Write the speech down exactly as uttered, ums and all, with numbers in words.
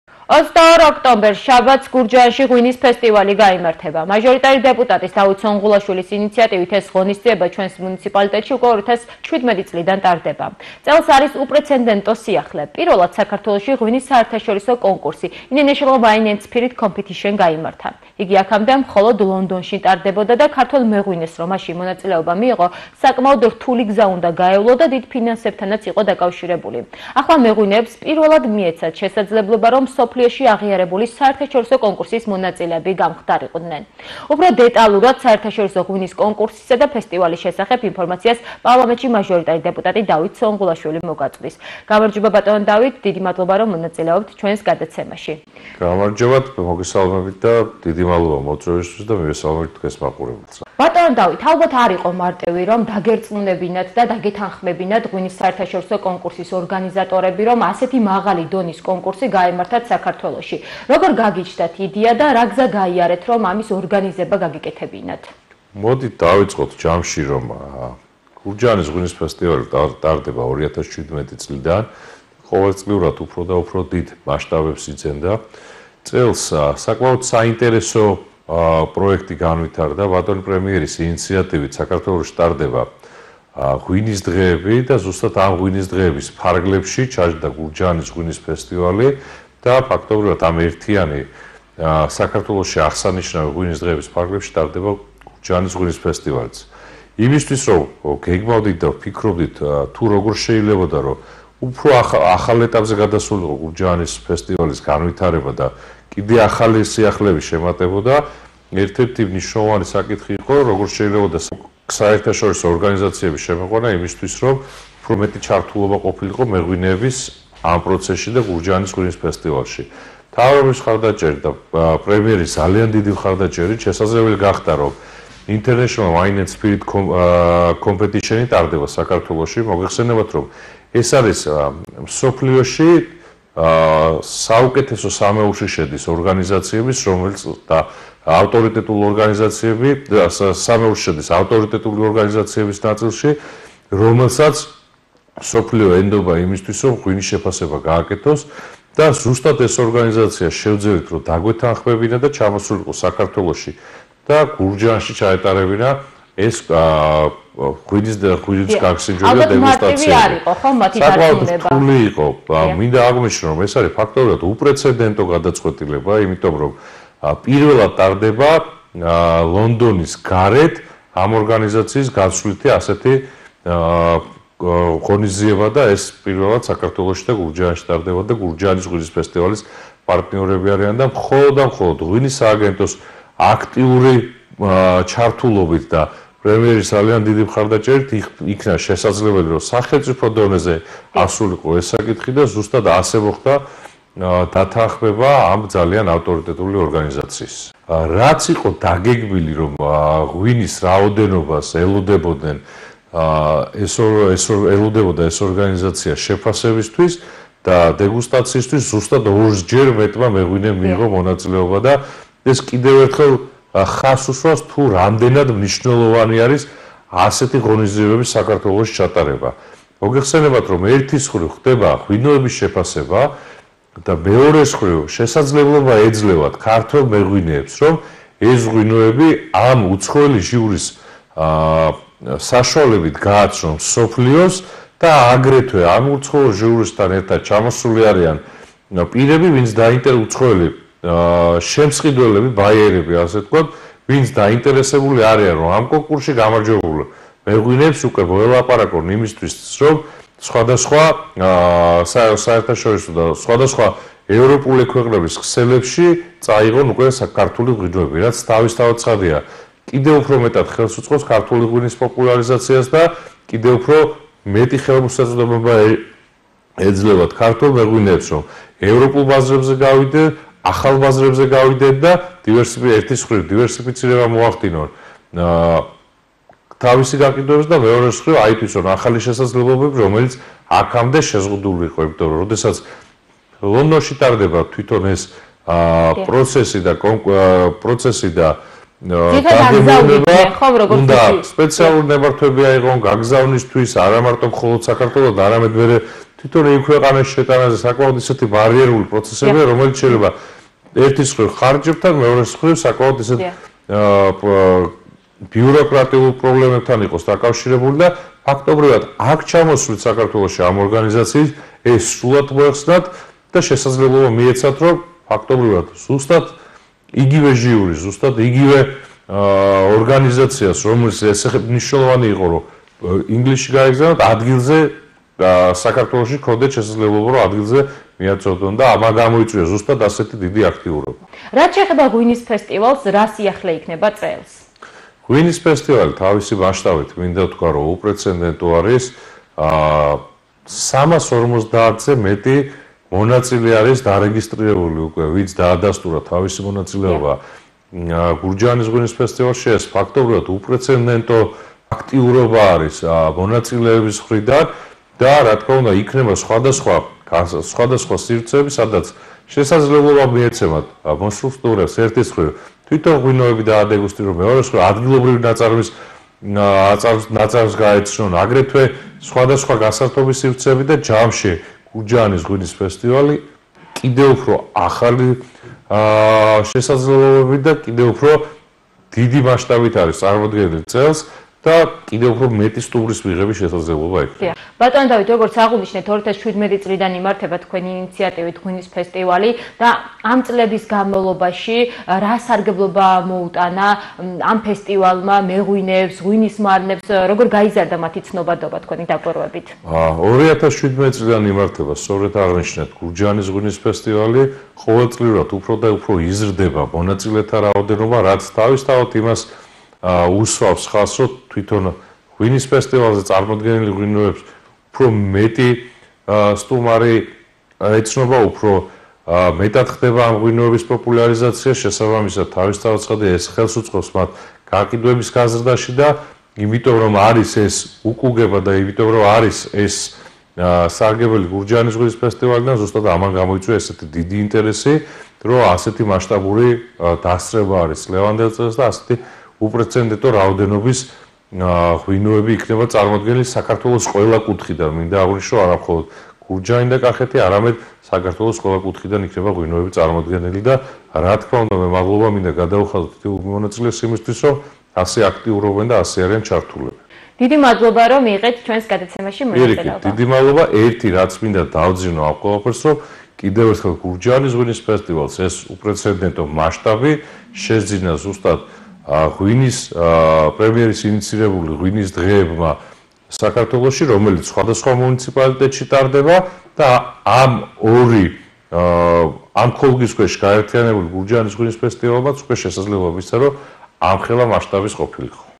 ოცდაორ ოქტომბერს შაბათს გურჯაანში ღვინის ფესტივალი გაიმართება. მაჟორიტარი დეპუტატის დავით სონღულაშვილის ინიციატივით ეს ღონისძიება ჩვენს მუნიციპალიტეტში უკვე ორი ათას შვიდმეტი წლიდან ტარდება. წელს არის უპრეცედენტო სიახლე. პირველად საქართველოში ღვინის საერთაშორისო კონკურსი International Wine and Spirit Competition გაიმართა. იგი აქამდე მხოლოდ ლონდონში ტარდებოდა და ქართულ მეღვინეს რომ მასში მონაწილეობა მიიღო, საკმაოდ რთული გზა უნდა გაევლო და დიდ ფინანსებთანაც იყო დაკავშირებული. ახლა მეღვინეებს პირველად მიეცათ შესაძლებლობა რომ სოფლიოში აღიარებული საერთაშორისო კონკურსის მონაწილეები გამხდარიყვნენ. უფრო დეტალურად საერთაშორისო ღვინის კონკურსისა და ფესტივალის შესახებ ინფორმაციას პარლამენტში მაჟორიტარი დეპუტატი დავით სონღულაშვილი მოგაწვდის. გამარჯობა ბატონო დავით, დიდი მადლობა რომ მონაწილეობთ ჩვენს გადაცემაში. გამარჯობათ, მოგესალმებით და დიდი მადლობა მოწვევისთვის და მივესალმებით თქვენს მაყურებელს. ბატონო დავით, ალბათ არ იყო მარტივი რომ დაგერწმუნებინათ და დაგეთანხმებინათ ღვინის საერთაშორისო კონკურსის ორგანიზატორები, რომ ასეთი მაღალი დონის კონკურსი გაემართათ საქართველოში. როგორ გაგიჩნდათ იდეა და რა გზა გაიარეთ, რომ ამის ორგანიზება გაგიკეთებინათ? მოდით დავიწყოთ ჯამში, რომ გურჯაანის ღვინის ფესტივალი ტარდება ორი ათას შვიდმეტი წლიდან. ყოველწლიურად უფრო და უფრო დიდ მასშტაბებს იძენდა. წელს საკმაოდ საინტერესო პროექტი განვითარდა ბატონი პრემიერის ინიციატივით საქართველოში ტარდება ღვინის დღეები და ზუსტად ამ ღვინის დღეების ფარგლებში ჩაჯდა გურჯაანის ღვინის ფესტივალი და ფაქტობრივად ამ ერთიანი საქართველოში აღსანიშნავი ღვინის დღეების ფარგლებში ტარდება გურჯაანის ღვინის ფესტივალიც. იმისთვის რომ გეგმავდით და ვფიქრობდით თუ როგორ შეიძლებოდა რომ უფრო ახალ ეტაპზე გადასულიყო გურჯაანის ფესტივალის განვითარება და კიდე ახალი სიახლეები შემატებოდა, ერთ-ერთი მნიშვნელოვანი საკითხი იყო, როგორ შეიძლებოდა საერთაშორისო ორგანიზაციების შემოყვანა იმისთვის, რომ უფრო მეტი ჩართულობა ყოფილიყო მეღვინეების ამ პროცესში და გურჯაანის ღვინის ფესტივალში. მთავრობის მხარდაჭერით და პრემიერის ძალიან დიდი მხარდაჭერით შესაძლებელი გახდა, რომ International Wine and Spirit Competition-ი ტარდება საქართველოში. მოგეხსენებათ, რომ ეს არის მსოფლიოში საუკეთესო სამეურში შედის ორგანიზაციების, რომელიც და ავტორიტეტული ორგანიზაციები და სამეურში შედის ავტორიტეტული ორგანიზაციების ნაწილში, რომელსაც მსოფლიო ენდობა იმისთვის, რომ ღვინის შეფასება გააკეთოს და ზუსტად ეს ორგანიზაცია შევძელით, რომ დაგვეთანხმებინა და ჩამოსულიყო საქართველოში და გურჯაანში ჩაეტარებინა ეს ღვინის და ღვინის გაგსინჯული და დეგუსტაცია. არ იყო ხო მათი დარწმუნება? რთული იყო. მინდა აღმოჩნდა, რომ ეს არის ფაქტობრივად უპრეცედენტო გადაწყვეტილება, იმიტომ რომ პირველად ტარდება ლონდონის გარეთ ამ ორგანიზაციის გაცვლითი ასეთი ღონისძიება და ეს პირველად საქართველოში და გურჯაანში ტარდება და გურჯაანის ღვინის ფესტივალის პარტნიორები არიან და მხოლოდ და მხოლოდ ღვინის სააგენტოს აქტიური ჩართულობით და პრემიერის ძალიან დიდი მხარდაჭერით იქნა შესაძლებელი, რომ სახელმწიფო დონეზე ასულიყო ეს საკითხი და ზუსტად ასე მოხდა დათანხმება ამ ძალიან ავტორიტეტული ორგანიზაციის. რაც იყო დაგეგმილი, რომ ღვინის რაოდენობას ელოდებოდნენ ეს ეს ელოდებოდა ეს ორგანიზაცია შეფასებისთვის და დეგუსტაციისთვის ზუსტად ორჯერ მეტმა მეღვინემ მიიღო მონაწილეობა და ეს კიდევ ერთხელ ხას უსვამს თუ რამდენად მნიშვნელოვანი არის ასეთი ღონისძიებების საქართველოში ჩატარება. მოგეხსენებათ, რომ ერთის მხრივ ხდება ღვინოების შეფასება და მეორეს მხრივ შესაძლებლობა ეძლევათ ქართველ მეღვინეებს, რომ ეს ღვინოები ამ უცხოელი ჟიურის საშუალებით გააცნონ მსოფლიოს და აგრეთვე ამ უცხოელ ჟიურისთან ერთად ჩამოსული არიან პირები, ვინც დაინტერესებული უცხოელი შემსყიდველები, ბაიერები, ასე ვთქვათ, ვინც დაინტერესებული არიან, რომ ამ კონკურსში გამარჯვებულ მეღვინეებს უკვე მოელაპარაკონ იმისთვის, რომ სხვადასხვა საერთაშორისო და სხვადასხვა ევროპული ქვეყნების ქსელებში წაიღონ უკვე ქართული ღვინოები, რაც თავისთავად ცხადია. კიდევ უფრო მეტად ხელს უწყობს ქართული ღვინის პოპულარიზაციას და კიდევ უფრო მეტი ხელმისაწვდომობა ეძლევათ ქართულ მეღვინეებს, რომ ევროპულ ბაზრებზე გავიდე, ახალ ბაზრებზე გავიდეთ და ერთის მხრივ დივერსიფიცირება მოახდინონ თავისი გაყიდვების და მეორეს მხრივ აითვისონ ახალი შესაძლებლობები, რომელიც აქამდე შეზღუდული იყო, იმიტომ რომ როდესაც ლონდონში ტარდება თვითონ ეს პროცესი და პროცესი და უნდა სპეციალური ნებართვები აიღონ გაგზავნისთვის, არა მარტო მხოლოდ საქართველოს, არამედ მერე თვითონ იმ ქვეყანაში შეტანაზე საკმაოდ ისეთი ბარიერული პროცესებია, რომელიც შეიძლება ერთის მხრივ ხარჯებთან, მეორეს მხრივ საკმაოდ ისეთ ბიუროკრატიულ პრობლემებთან იყოს დაკავშირებული და ფაქტობრივად აქ ჩამოსვლით საქართველოში ამ ორგანიზაციის ეს სრულად მოეხსნათ და შესაძლებლობა მიეცათ, რომ ფაქტობრივად ზუსტად იგივე ჟიური, ზუსტად იგივე ორგანიზაციას, რომელიც ესე მნიშვნელოვანი იყო, რომ ინგლისში გაეგზავნათ, ადგილზე საქართველოში ქონდეთ შესაძლებლობა, რომ ადგილზე მიაწოდონ და ამან გამოიწვია ზუსტად ასეთი დიდი აქტიურობა. რაც შეეხება ღვინის ფესტივალს, რა სიახლე იქნება წელს? ღვინის ფესტივალი თავისი მასშტაბით მინდა ვთქვა, რომ უპრეცედენტო არის, სამას ორმოცდაათზე მეტი მონაწილე არის დარეგისტრირებული უკვე, ვინც დაადასტურა თავისი მონაწილეობა გურჯაანის ღვინის ფესტივალში. ეს ფაქტობრივად უპრეცედენტო აქტიურობა არის მონაწილეების მხრიდან და რა თქმა უნდა იქნება სხვადასხვა სხვადასხვა სივრცეები, სადაც შესაძლებლობა მიეცემათ მოსწავლეებს ერთის მხრივ თვითონ ღვინოები დაადეგუსტირონ, მეორეს მხრივ ადგილობრივი ნაწარმის ნაწარმს გაეცნონ, აგრეთვე სხვადასხვა გასართობი სივრცეები და ჯამში გურჯაანის ღვინის ფესტივალი კიდევ უფრო ახალი შესაძლებლობები და კიდევ უფრო დიდი მასშტაბით არის წარმოდგენილი წელს და კიდევ უფრო მეტი სტუმრის მიღების შესაძლებლობა იქნება. ბატონო დავით, როგორც აღნიშნეთ, ორი ათას შვიდმეტი წლიდან იმართება თქვენი ინიციატივით ღვინის ფესტივალი და ამ წლების განმავლობაში რა სარგებლობა მოუტანა ამ ფესტივალმა მეღვინეებს, ღვინის მარნებს, როგორ გაიზარდა მათი ცნობადობა თქვენი დაკვირვებით? ორი ათას შვიდმეტი წლიდან იმართება, სწორედ აღნიშნეთ, გურჯაანის ღვინის ფესტივალი, ყოველწლიურად უფრო და უფრო იზრდება მონაწილეთა რაოდენობა, რაც თავისთავად იმას უსვავს ხაზს, რომ თვითონ ღვინის ფესტივალზე წარმოდგენილი ღვინოებს უფრო მეტი სტუმარი ეცნობა, უფრო მეტად ხდება ამ ღვინოების პოპულარიზაცია, შესაბამისად თავისთავად ცხადია ეს ხელს უწყობს მათ გაყიდვების გაზრდაში და იმიტომ რომ არის ეს უკუგება და იმიტომ რომ არის ეს სარგებელი გურჯაანის ღვინის ფესტივალიდან, ზუსტად ამან გამოიწვია ესეთი დიდი ინტერესი, რომ ასეთი მასშტაბური დასწრება არის ლევანდელ წელს და ასეთი უპრეცედენტო რაოდენობის ღვინოები იქნება წარმოდგენილი საქართველოს ყველა კუთხიდან. მინდა აღვნიშნო, არა მხოლოდ გურჯაანი და კახეთი, არამედ საქართველოს ყველა კუთხიდან იქნება ღვინოები წარმოდგენილი და რა თქმა უნდა, მე მადლობა მინდა გადავხადოთ მონაწილეს იმისთვის, რომ ასე აქტიურობენ და ასე არიან ჩართულები. დიდი მადლობა, რომ მიიღეთ ჩვენს გადაცემაში მონაწილეობა. დიდი მადლობა, ერთი რაც მინდა დავძინო ამ ყველაფერს, რომ კიდევ ერთხელ გურჯაანის ღვინის ფესტივალს ეს უპრეცედენტო მასშტაბი შეძინა ზუსტად ღვინის პრემიერის ინიცირებული ღვინის დღეებმა საქართველოში, რომელიც სხვადასხვა მუნიციპალიტეტში ტარდება და ამ ორი ამ ხოლგის ქვეშ გაერთიანებული გურჯაანის ღვინის ფესტივალმაც უკვე შესაძლებლობა მისცა, რომ ამხელა მასშტაბის ყოფილიყო.